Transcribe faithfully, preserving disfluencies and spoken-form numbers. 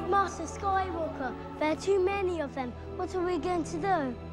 Master Skywalker, there are too many of them. What are we going to do?